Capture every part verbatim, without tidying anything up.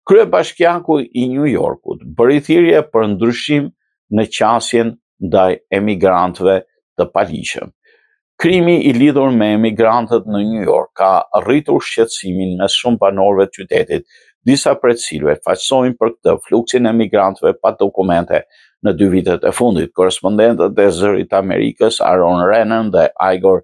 Kryebashkiaku i New Yorkut bëri thirrje për ndryshim në qasjen ndaj emigrantëve të paligjshëm. Krimi i lidhur me emigrantët në New York ka rritur shqetësimin mes shumë banorëve të qytetit, disa prej të cilëve faqsojnë për këtë fluksin e emigrantëve pa dokumente në dy vitet e fundit. Korespondentët e Zërit të Amerikës Aaron Renner dhe Igor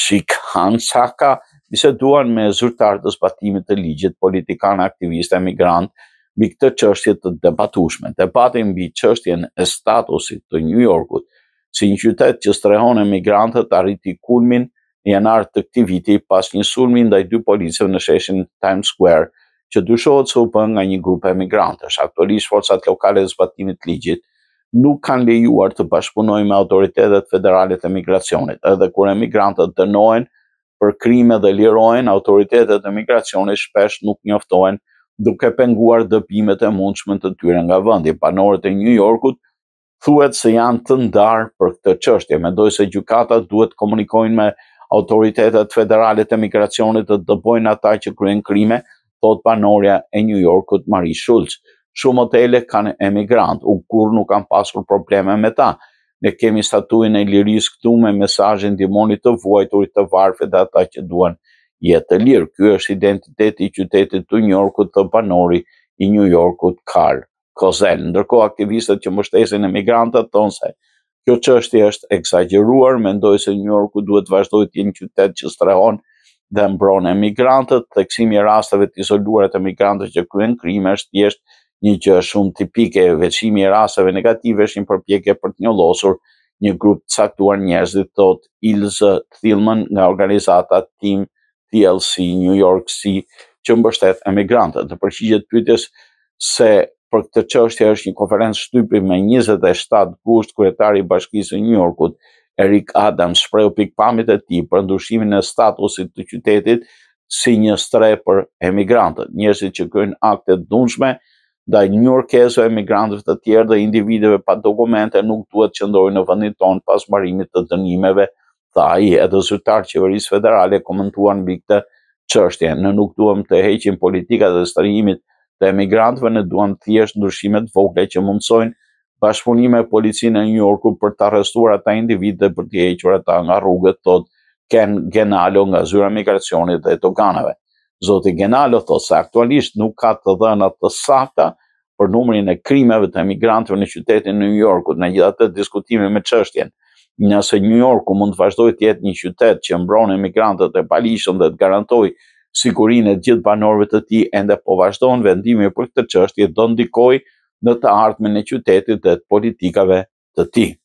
Shikhansaka biseduan me zyrtarë të zbatimit të ligjit, politikanë, aktivistë, emigrant, mbi këtë çështje të debatueshme. Debati mbi çështjen e statusit të New Yorkut si një qytet që strehon emigrantët arriti kulmin në janar të këtij viti pas një sulmi ndaj dy policëve në sheshin Times Square, që dyshohet se u bë nga një grup emigrantësh. Aktualisht forcat lokale të zbatimit të ligjit nuk kanë lejuar të bashkëpunojnë me autoritetet federale të migracionit. Edhe kur emigrantët dënohen për krime dhe lirohen, autoritetet e migracionit shpesh nuk njoftohen, duke penguar dëbimet e mundshme të tyre nga vendi. Banorët e New Yorkut thuhet se janë të ndarë për këtë çështje. Mendoj se gjykatat duhet të komunikojnë me autoritetet federale të migracionit të dëbojnë ata që kryen krime, thot banorja e New Yorkut Marie Schultz. Shumë hotele kanë emigrant, u kur nuk kanë pasur probleme me ta. Ne kemi statuin e lirisë këtu me mesazhin ndihmoni të vuajturit të varfër dhe ata që duan jetë të lirë. Ky është identiteti i qytetit të New Yorkut, të banori i New Yorkut Carl Kozel. Ndërkohë aktivistët që mbështesin emigrantët thonë se kjo çështje është eksagjeruar, mendoj se New Yorku duhet vazhdojë të jetë një qytet që strehon dhe mbron emigrantët. Theksimi i rasteve të izoluara të emigrantëve që kryen krime është thjesht një gjë shumë tipike. Veçimi i rasteve negative është një përpjekje për të njollosur një grup të caktuar njerëzish, thot Ilse Thielman nga organizata Team T L C New York City që mbështet emigrantët. Të përgjigjet pyetjes se për këtë çështje është një konferencë shtypi me njëzet e shtatë gusht, kryetari i Bashkisë së New Yorkut Eric Adams shprehu pikpamjet e tij për ndryshimin e statusit të qytetit si një streh për emigrantët. Njerëzit që kryejnë akte të dhunshme ndaj newyorkesëve, emigrantëve të tjerë dhe individëve pa dokumente nuk duhet të qëndrojnë në vendin tonë pas marrimit të dënimeve, tha ai. Edhe zyrtarë qeverisë federale komentuan mbi këtë çështje. Ne nuk duam të heqim politikat e strehimit të emigrantëve, ne duam thjesht ndryshime të vogla që mundsojnë bashkëpunim me policinë e New Yorkut për të arrestuar ata individë dhe për të hequr ata nga rrugët, thot Ken Genalo nga zyra e migracionit dhe doganave. Zoti Genalo thot se aktualisht nuk ka të dhëna të sakta për numrin e krimeve të emigrantëve në qytetin e New Yorkut. Megjithatë, diskutimi me çështjen nëse New Yorku mund të vazhdojë të jetë një qytet që mbron emigrantët e paligjshëm dhe të garantojë sigurinë e gjithë banorëve të tij, ende po vazhdon. Vendimi për këtë çështje do ndikojë në të ardhmen e qytetit dhe të politikave të tij.